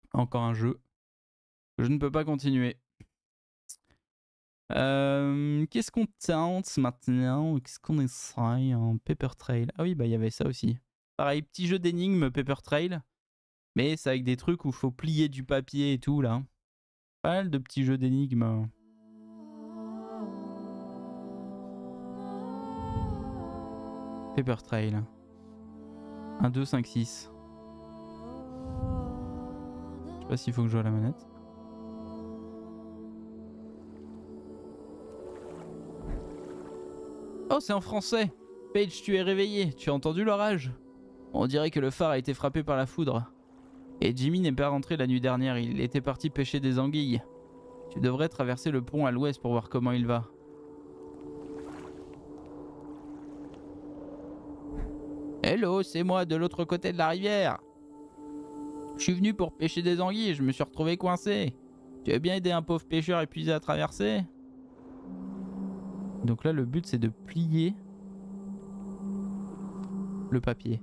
Encore un jeu. Je ne peux pas continuer. Qu'est-ce qu'on tente maintenant? Qu'est-ce qu'on essaye en Paper Trail? Ah oui, bah il y avait ça aussi. Pareil, petit jeu d'énigmes Paper Trail. Mais c'est avec des trucs où il faut plier du papier et tout là. Pas mal de petits jeux d'énigmes. Paper Trail. 1, 2, 5, 6. Je sais pas s'il faut que je joue à la manette. Oh, c'est en français. Paige, tu es réveillé. Tu as entendu l'orage? On dirait que le phare a été frappé par la foudre. Et Jimmy n'est pas rentré la nuit dernière. Il était parti pêcher des anguilles. Tu devrais traverser le pont à l'ouest pour voir comment il va. Hello, c'est moi de l'autre côté de la rivière. Je suis venu pour pêcher des anguilles et je me suis retrouvé coincé. Tu veux bien aider un pauvre pêcheur épuisé à traverser? Donc là, le but, c'est de plier le papier.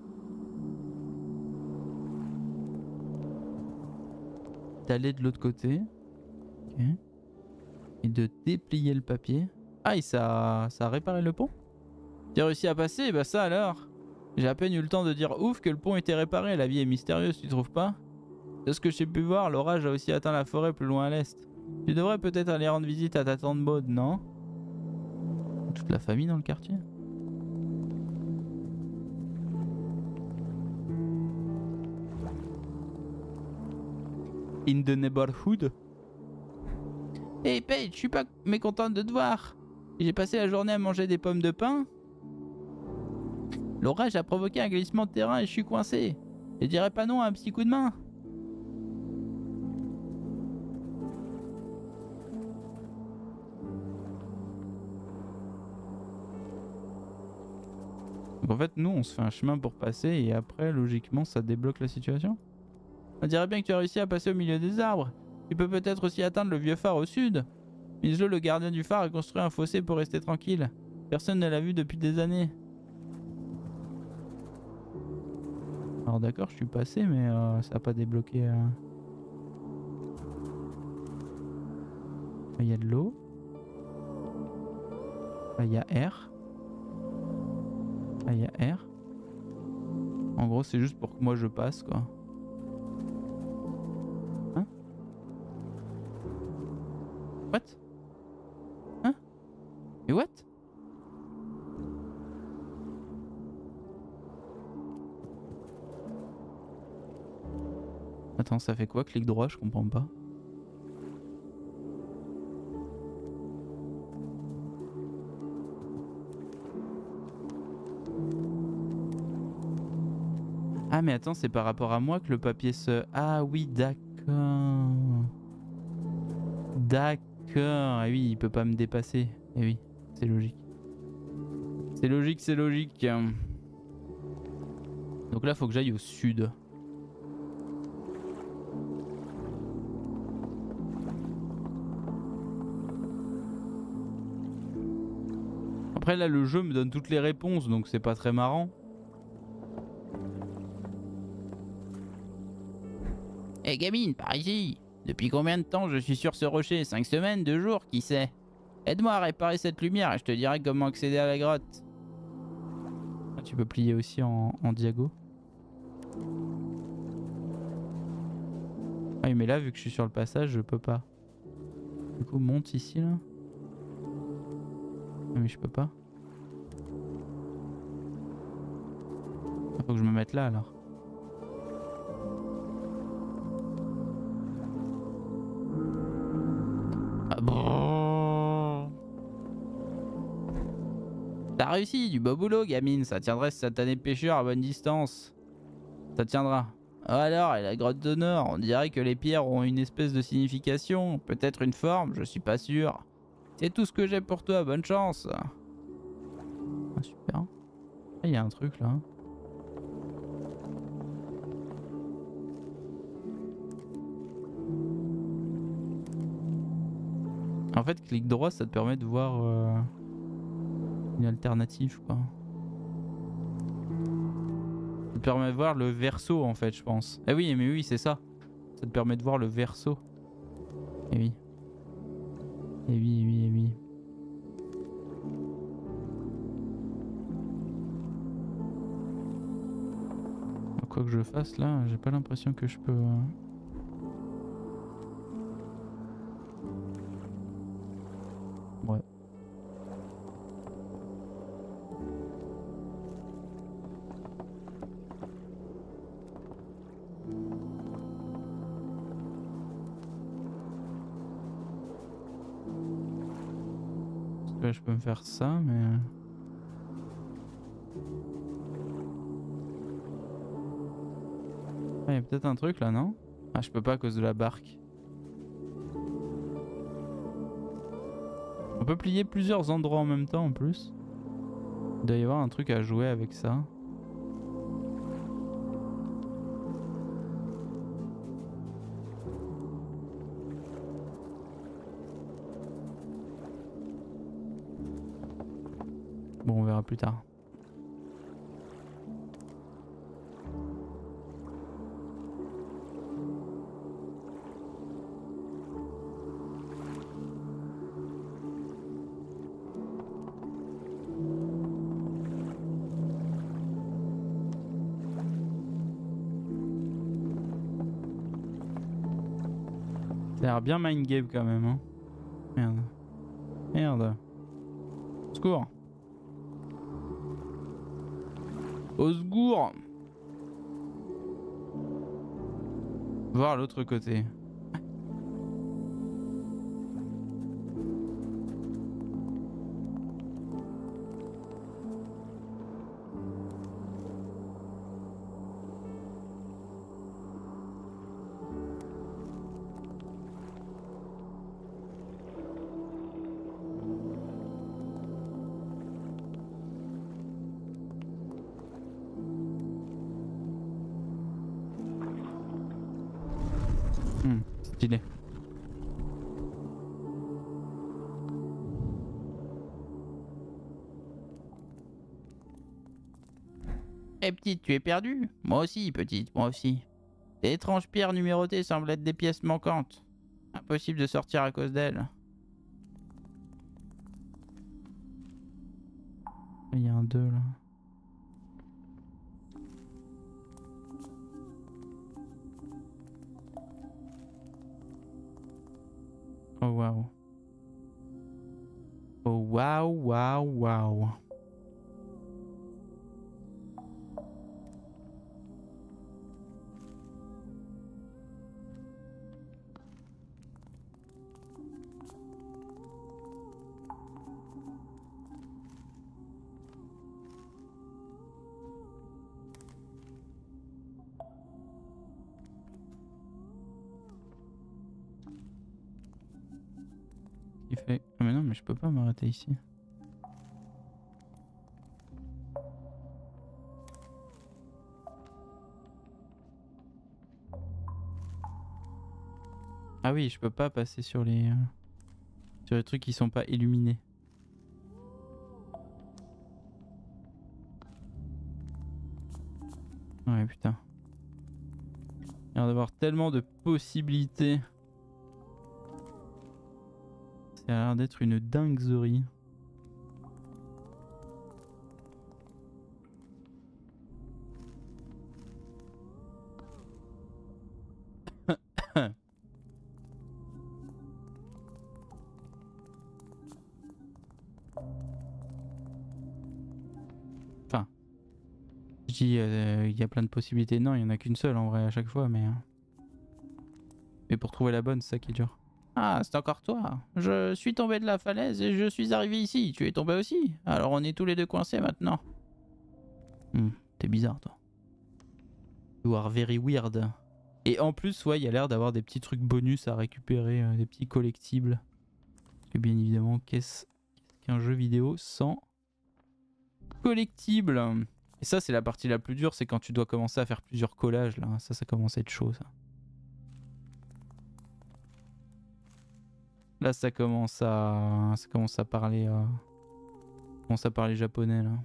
D'aller de l'autre côté. Ok. Et de déplier le papier. Ah, et ça a réparé le pont? Tu as réussi à passer? Bah ça alors. J'ai à peine eu le temps de dire ouf que le pont était réparé. La vie est mystérieuse, tu trouves pas? De ce que j'ai pu voir, l'orage a aussi atteint la forêt plus loin à l'est. Tu devrais peut-être aller rendre visite à ta tante Maud, non? Toute la famille dans le quartier? In the neighborhood? Hey Paige, je suis pas mécontente de te voir. J'ai passé la journée à manger des pommes de pin. L'orage a provoqué un glissement de terrain et je suis coincé. Je dirais pas non à un petit coup de main. Donc en fait, nous, on se fait un chemin pour passer et après, logiquement, ça débloque la situation. On dirait bien que tu as réussi à passer au milieu des arbres. Tu peux peut-être aussi atteindre le vieux phare au sud. Minslow, le gardien du phare, a construit un fossé pour rester tranquille. Personne ne l'a vu depuis des années. Alors d'accord, je suis passé, mais ça n'a pas débloqué. Il y a de l'eau. Là, il y a R. Là, il y a R. En gros, c'est juste pour que moi je passe, quoi. Hein? What? Hein? Mais what? Attends, ça fait quoi? Clic droit, je comprends pas. Ah mais attends, c'est par rapport à moi que le papier se... Ah oui, d'accord. D'accord. Ah oui, il peut pas me dépasser. Eh oui, c'est logique. C'est logique, c'est logique. Donc là, faut que j'aille au sud. Après là, le jeu me donne toutes les réponses, donc c'est pas très marrant. Hé gamine, par ici. Depuis combien de temps je suis sur ce rocher? 5 semaines, 2 jours, qui sait? Aide-moi à réparer cette lumière et je te dirai comment accéder à la grotte. Ah, tu peux plier aussi en diago. Ah oui, mais là, vu que je suis sur le passage, je peux pas. Du coup, monte ici, là. Ah, mais je peux pas. Ah, faut que je me mette là, alors. Ah, bon. T'as réussi, du beau boulot, gamine. Ça tiendrait ce satané pêcheur à bonne distance. Ça tiendra. Alors, et la grotte de Nord, on dirait que les pierres ont une espèce de signification, peut-être une forme, je suis pas sûr. C'est tout ce que j'ai pour toi, bonne chance. Ah, super. Ah, il y a un truc là. En fait, clic droit, ça te permet de voir une alternative, quoi. Ça te permet de voir le verso, en fait, je pense. Ah oui, mais oui, c'est ça. Ça te permet de voir le verso. Et oui. Et oui, et oui, et oui. Quoi que je fasse là, j'ai pas l'impression que je peux... Ouais. Là, je peux me faire ça, mais... Il y a peut-être un truc là, non? Ah, je peux pas à cause de la barque. On peut plier plusieurs endroits en même temps en plus. Il doit y avoir un truc à jouer avec ça. Bon, on verra plus tard. Ça a l'air bien mind game quand même, hein. Merde. Merde. Au secours. Au secours. Voir l'autre côté. Stylé. Eh petite, tu es perdue? Moi aussi, petite, moi aussi. Ces étranges pierres numérotées semblent être des pièces manquantes. Impossible de sortir à cause d'elles. Il y a un 2 là. Oh waouh. Oh waouh, waouh, waouh. Il fait... Ah mais non, mais je peux pas m'arrêter ici. Ah oui, je peux pas passer sur les trucs qui sont pas illuminés. Ouais putain. Il y a l'air d'avoir tellement de possibilités. Ça a l'air d'être une dinguerie. Enfin, je dis il y a plein de possibilités. Non, il y en a qu'une seule en vrai à chaque fois, mais pour trouver la bonne, c'est ça qui est dur. Ah, c'est encore toi. Je suis tombé de la falaise et je suis arrivé ici. Tu es tombé aussi. Alors on est tous les deux coincés maintenant. T'es bizarre toi. You are very weird. Et en plus, ouais, il y a l'air d'avoir des petits trucs bonus à récupérer, des petits collectibles. Parce que bien évidemment, qu'est-ce qu'un jeu vidéo sans collectibles? Et ça, c'est la partie la plus dure, c'est quand tu dois commencer à faire plusieurs collages là. Ça commence à être chaud ça. Là, ça commence à parler, japonais là.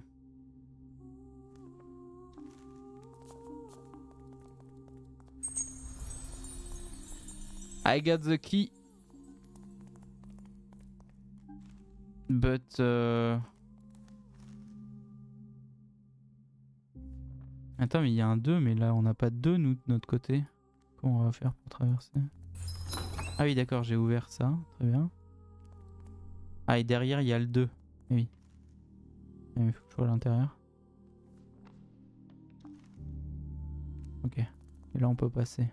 I got the key. But... Attends, mais il y a un 2, mais là on n'a pas de 2 nous de notre côté. Comment on va faire pour traverser? Ah oui d'accord, j'ai ouvert ça, très bien. Ah et derrière il y a le 2. Oui. Il faut que je sois à l'intérieur. Ok. Et là on peut passer.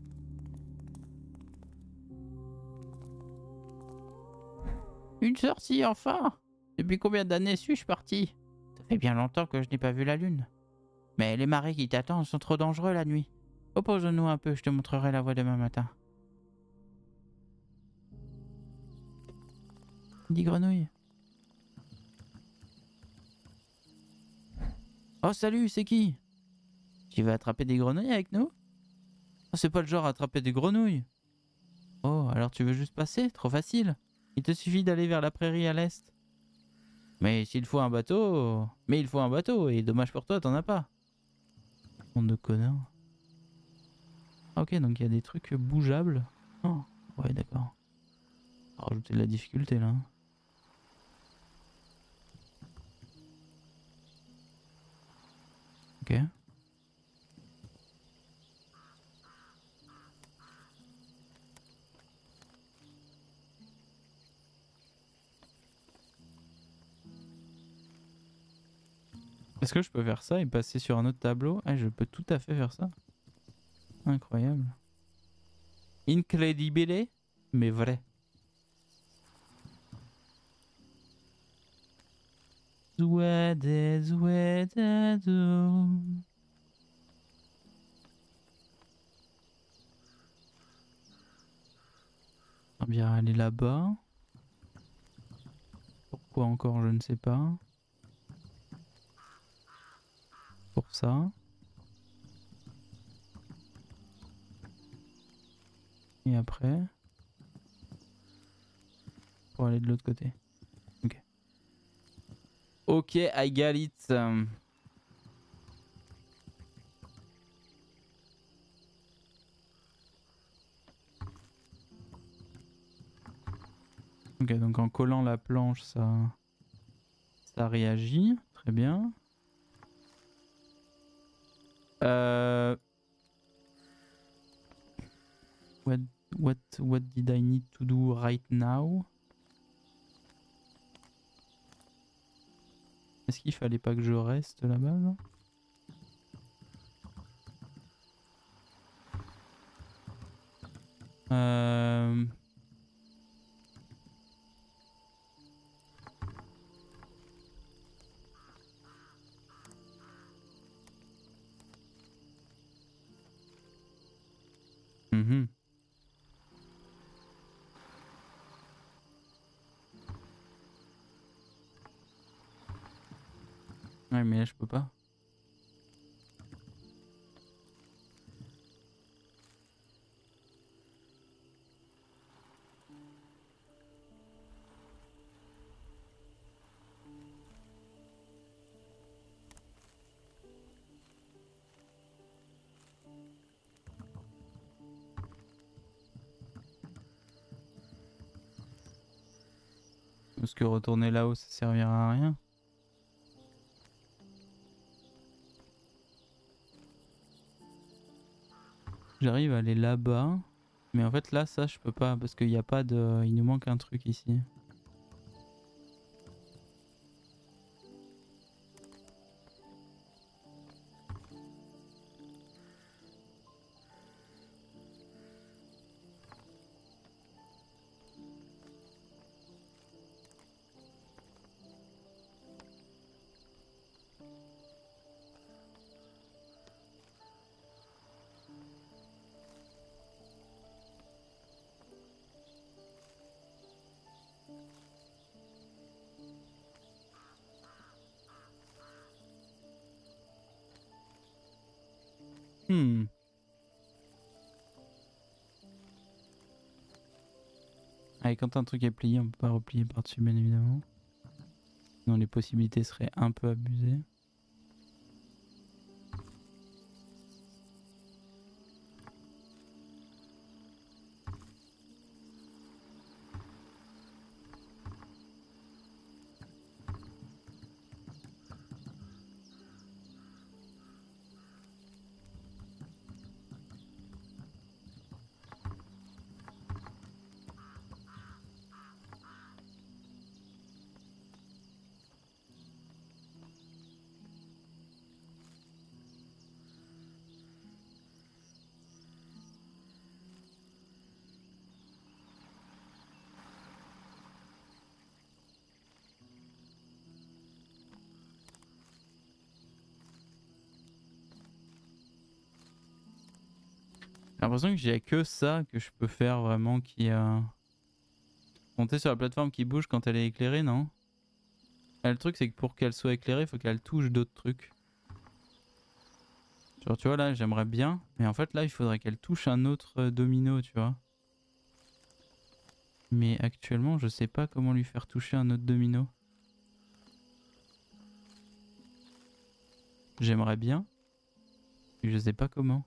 Une sortie enfin! Depuis combien d'années suis-je parti? Ça fait bien longtemps que je n'ai pas vu la lune. Mais les marées qui t'attendent sont trop dangereux la nuit. Repose-nous un peu, je te montrerai la voie demain matin. Dis grenouille. Oh salut, c'est qui? Tu veux attraper des grenouilles avec nous? Oh, c'est pas le genre à attraper des grenouilles. Oh, alors tu veux juste passer? Trop facile. Il te suffit d'aller vers la prairie à l'est. Mais s'il faut un bateau... Mais il faut un bateau, et dommage pour toi, t'en as pas. Bande de connards. Ah, ok, donc il y a des trucs bougeables. Oh, ouais, d'accord. On va rajouter de la difficulté là. Ok. Est-ce que je peux faire ça et passer sur un autre tableau? Ah, je peux tout à fait faire ça. Incroyable. Incredibile, mais vrai. Zouade, zouade, zou. On va bien aller là-bas. Pourquoi encore, je ne sais pas. Pour ça. Et après. Pour aller de l'autre côté. Ok. Ok, I got it. Ok, donc en collant la planche, ça réagit. Très bien. Euh... What did I need to do right now? Est-ce qu'il fallait pas que je reste là-bas là? Euh... mhm. Ouais, mais là je peux pas. Parce que retourner là-haut ça servira à rien. J'arrive à aller là-bas. Mais en fait là ça je peux pas parce qu'il n'y a pas de... Il nous manque un truc ici. Hmm. Allez, quand un truc est plié, on peut pas replier par-dessus bien évidemment. Sinon les possibilités seraient un peu abusées. J'ai l'impression que j'ai que ça que je peux faire vraiment qui... Monter sur la plateforme qui bouge quand elle est éclairée, non? Ah, le truc c'est que pour qu'elle soit éclairée, il faut qu'elle touche d'autres trucs. Genre tu vois là, j'aimerais bien, mais en fait là il faudrait qu'elle touche un autre domino, tu vois. Mais actuellement je sais pas comment lui faire toucher un autre domino. J'aimerais bien, mais je sais pas comment.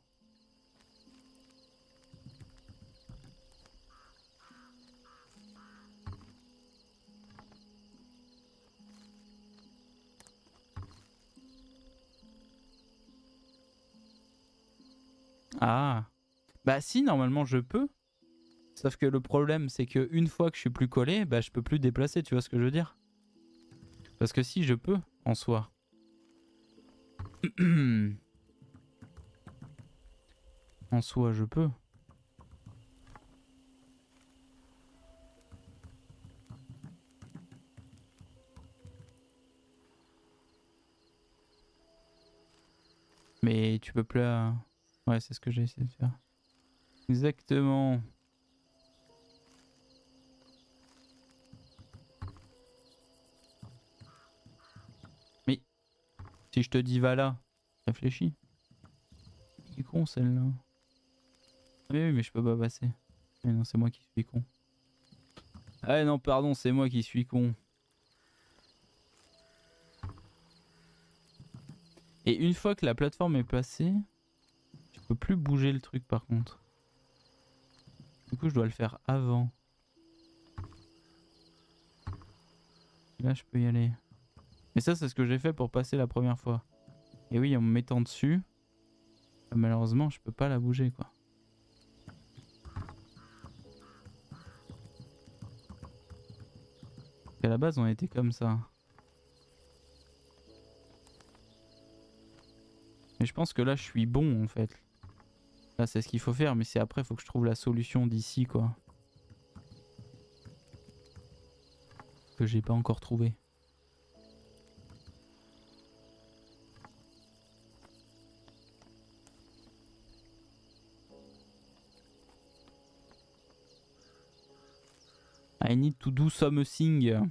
Ah, bah si normalement je peux. Sauf que le problème c'est que une fois que je suis plus collé, bah je peux plus déplacer, tu vois ce que je veux dire? Parce que si je peux, en soi. En soi je peux. Mais tu peux plus... Ouais c'est ce que j'ai essayé de faire. Exactement. Mais si je te dis va là, réfléchis. Il est con celle-là. Ah oui, mais je peux pas passer. Mais non, c'est moi qui suis con. Ah non, pardon, c'est moi qui suis con. Et une fois que la plateforme est passée, je peux plus bouger le truc par contre. Du coup, je dois le faire avant. Et là, je peux y aller. Mais ça, c'est ce que j'ai fait pour passer la première fois. Et oui, en me mettant dessus, malheureusement, je peux pas la bouger, quoi. À la base, on était comme ça. Mais je pense que là, je suis bon, en fait. Là, c'est ce qu'il faut faire, mais c'est après, il faut que je trouve la solution d'ici, quoi. Que j'ai pas encore trouvé. I need to do something.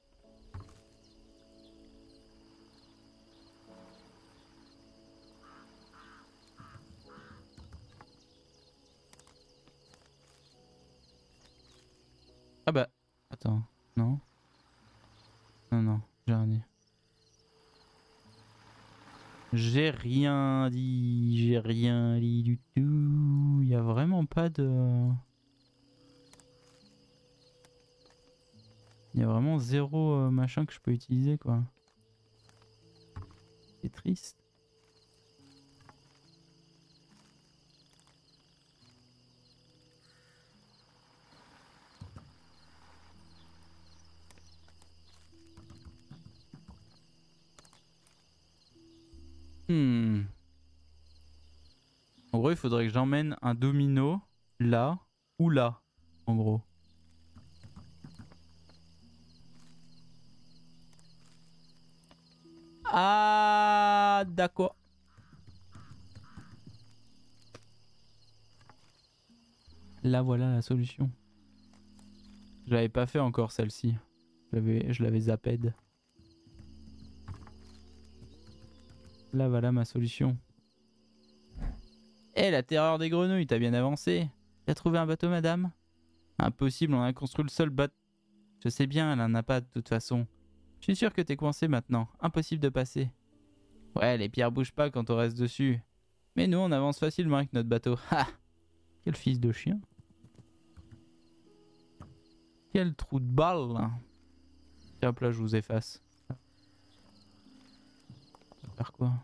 Ah bah, attends, non. Non, non, j'ai rien dit. J'ai rien dit, j'ai rien dit du tout. Il y a vraiment pas de... Il y a vraiment zéro machin que je peux utiliser, quoi. C'est triste. Hmm. En gros, il faudrait que j'emmène un domino là ou là, en gros. Ah, d'accord. Là, voilà la solution. Je l'avais pas fait encore celle-ci. Je l'avais zapped. Là, voilà ma solution. Eh, la terreur des grenouilles, t'as bien avancé. T'as trouvé un bateau, madame? Impossible, on a construit le seul bateau. Je sais bien, elle en a pas de toute façon. Je suis sûr que t'es coincé maintenant. Impossible de passer. Ouais, les pierres bougent pas quand on reste dessus. Mais nous, on avance facilement avec notre bateau. Ha! Quel fils de chien. Quel trou de balle. Tiens, hop là, je vous efface. Tu vas faire quoi?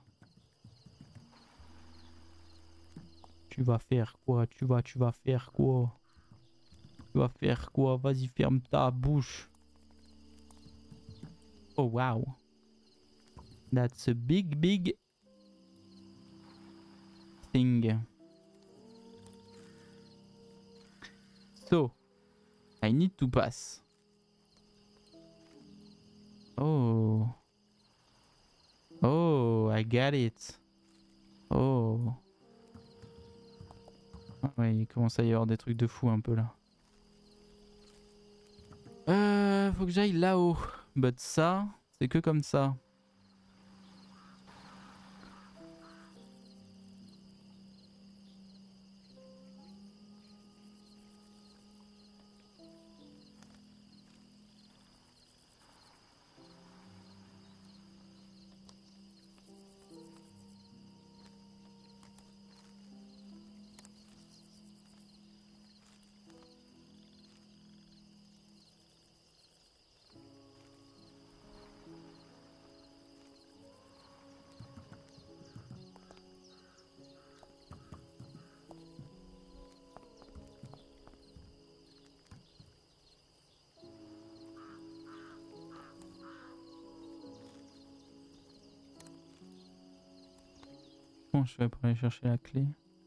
Tu vas faire quoi? Tu vas faire quoi? Tu vas faire quoi? Vas-y, ferme ta bouche. Oh, wow. That's a big, big thing. So, I need to pass. Oh. Oh, I got it. Oh. Ouais, il commence à y avoir des trucs de fou un peu là. Faut que j'aille là-haut. But ça, c'est que comme ça. Comment je fais pour aller chercher la clé?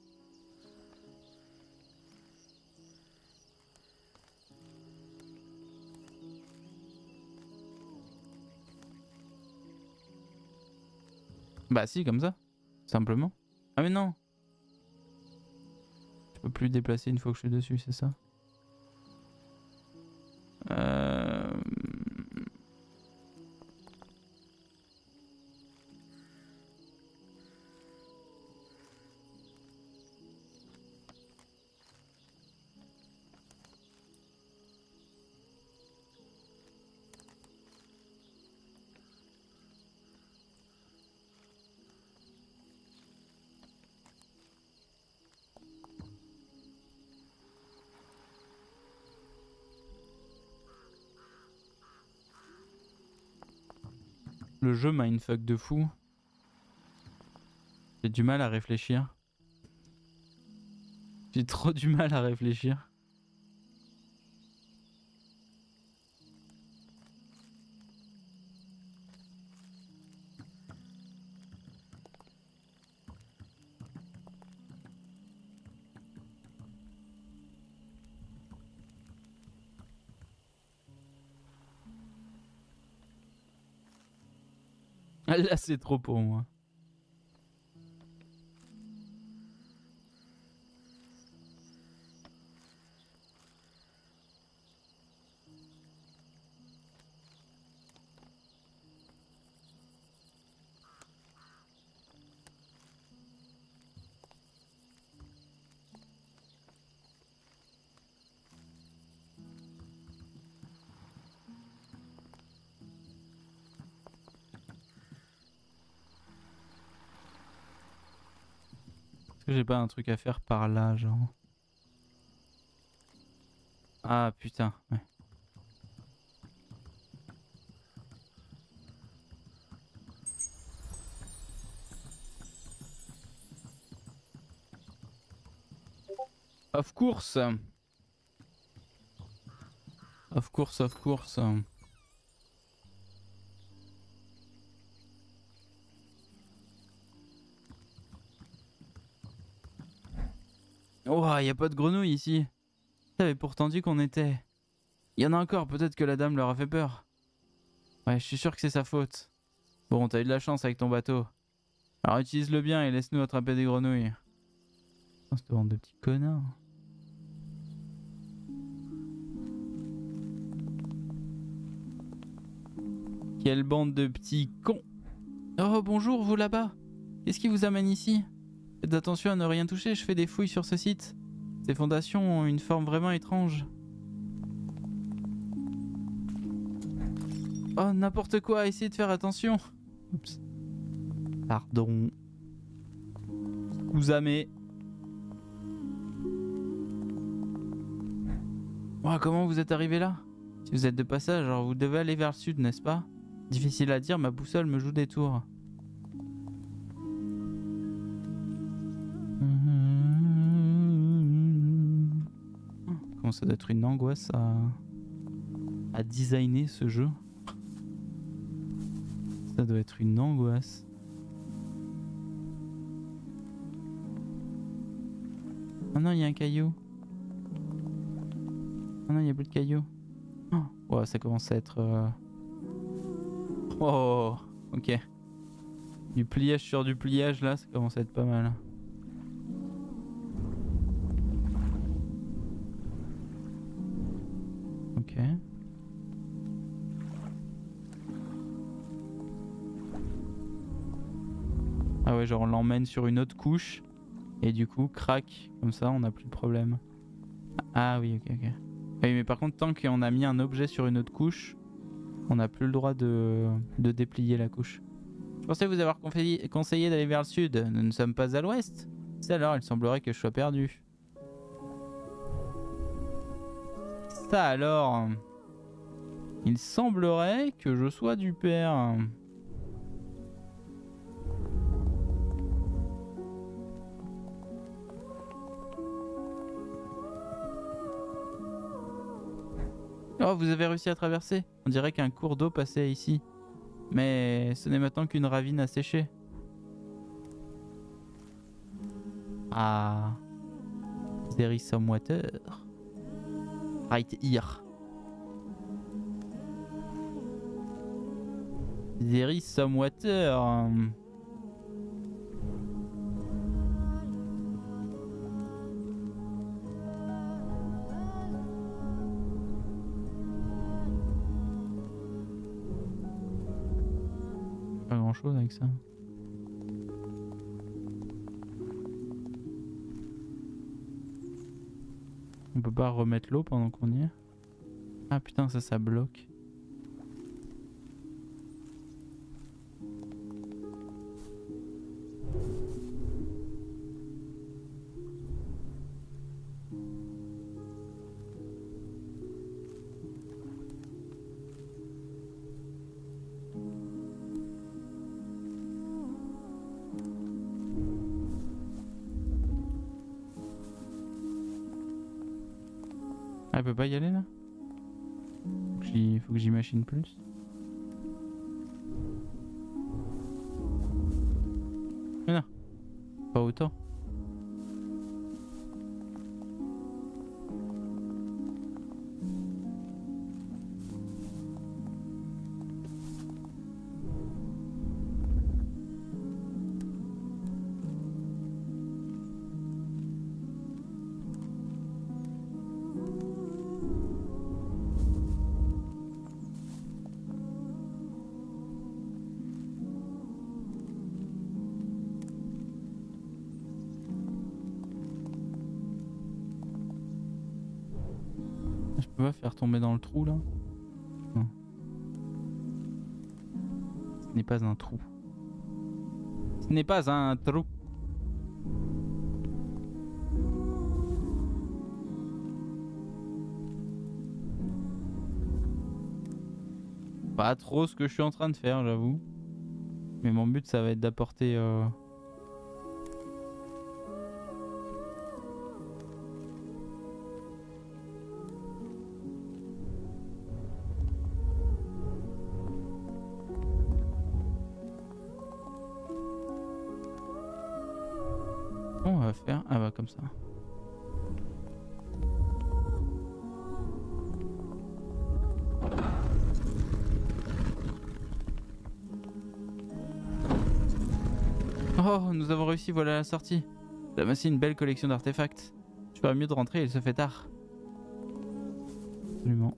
Bah si, comme ça. Simplement. Ah mais non. Je peux plus déplacer une fois que je suis dessus, c'est ça? Euh... Le jeu m'a une fuck de fou. J'ai du mal à réfléchir. J'ai trop du mal à réfléchir. Là c'est trop pour moi. Est-ce que j'ai pas un truc à faire par là, genre? Ah putain, ouais. Of course. Of course, of course. Oh, y a pas de grenouilles ici. T'avais pourtant dit qu'on était. Y en a encore, peut-être que la dame leur a fait peur. Ouais, je suis sûr que c'est sa faute. Bon, t'as eu de la chance avec ton bateau. Alors utilise-le bien et laisse-nous attraper des grenouilles. Oh, cette bande de petits connards. Quelle bande de petits cons. Oh, bonjour, vous là-bas. Qu'est-ce qui vous amène ici? Faites attention à ne rien toucher, je fais des fouilles sur ce site. Ces fondations ont une forme vraiment étrange. Oh, n'importe quoi, essayez de faire attention. Oups. Pardon. Scusame. Oh, comment vous êtes arrivé là? Si vous êtes de passage, alors vous devez aller vers le sud, n'est-ce pas? Difficile à dire, ma boussole me joue des tours. Comment ça doit être une angoisse à designer ce jeu. Ça doit être une angoisse. Oh non, il y a un caillou. Oh non, il n'y a plus de caillou. Oh, ouais, ça commence à être... Oh, ok. Du pliage sur du pliage là, ça commence à être pas mal. Ok. Ah ouais, genre on l'emmène sur une autre couche. Et du coup, crac, comme ça on n'a plus de problème. Ah oui, ok, ok. Oui, mais par contre, tant qu'on a mis un objet sur une autre couche, on n'a plus le droit de déplier la couche. Je pensais vous avoir conseillé d'aller vers le sud. Nous ne sommes pas à l'ouest. C'est alors, il semblerait que je sois perdu. Ça alors, il semblerait que je sois du père. Oh, vous avez réussi à traverser. On dirait qu'un cours d'eau passait ici. Mais ce n'est maintenant qu'une ravine à sécher. Ah. There is some water. Right here. There is some water. Pas grand chose avec ça. On peut pas remettre l'eau pendant qu'on y est. Ah putain, ça bloque. Ah, elle peut pas y aller là? Faut que j'imagine plus. Mais non, pas autant. Je peux pas faire tomber dans le trou là? Non. Ce n'est pas un trou. Ce n'est pas un trou. Pas trop ce que je suis en train de faire, j'avoue. Mais mon but ça va être d'apporter... On va faire... Ah bah comme ça. Oh, nous avons réussi, voilà la sortie. Nous avons aussi une belle collection d'artefacts. Je ferais mieux de rentrer, il se fait tard. Absolument.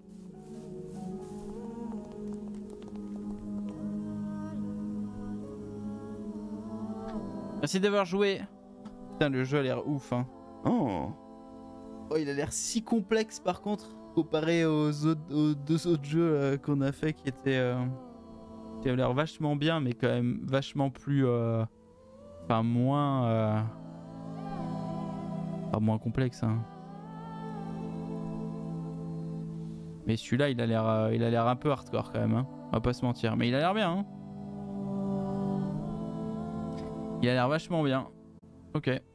Merci d'avoir joué. Putain, le jeu a l'air ouf, hein. Oh. Oh, il a l'air si complexe par contre, comparé aux deux autres jeux qu'on a fait qui étaient... qui avaient l'air vachement bien, mais quand même vachement plus... Enfin, moins... Pas moins complexe, hein. Mais celui-là, il a l'air un peu hardcore quand même, hein. On va pas se mentir. Mais il a l'air bien, hein. Il a l'air vachement bien. Ok.